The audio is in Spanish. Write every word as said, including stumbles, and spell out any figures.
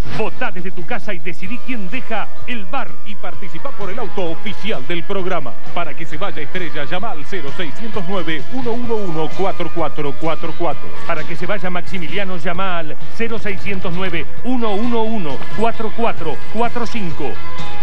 Votá desde tu casa y decidí quién deja el bar. Y participa por el auto oficial del programa. Para que se vaya Estrella, llama al cero seiscientos nueve, uno uno uno, cuatro cuatro cuatro cuatro. Para que se vaya Maximiliano, llama al cero seiscientos nueve, uno uno uno, cuatro cuatro cuatro cinco.